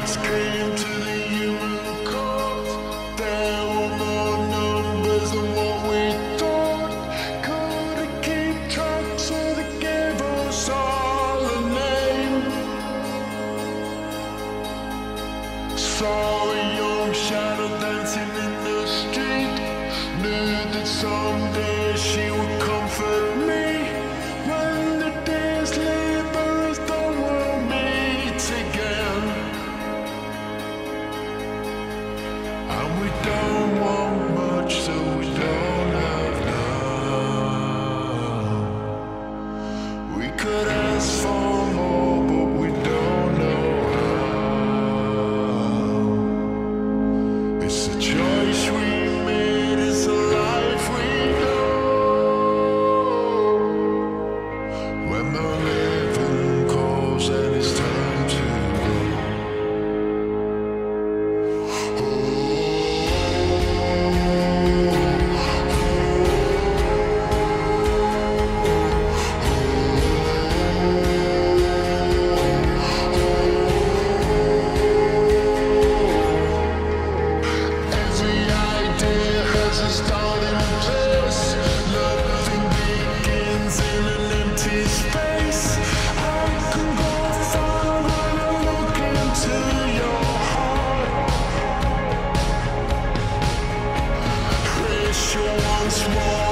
gods came to the human court. There were more numbers than what we thought. Couldn't keep track, so they gave us all a name. Saw a young shadow dancing in the street. Knew that someday she would comfort me. When the days leave us, the world meets again. And we don't want much, so we don't have none. We could ask for more, but we don't know how. It's a choice we made, it's a life we know. When the living calls and it's time to go. Every idea has a starting place. Nothing begins in an empty space. I can go far when I look into your heart. Pressure once more.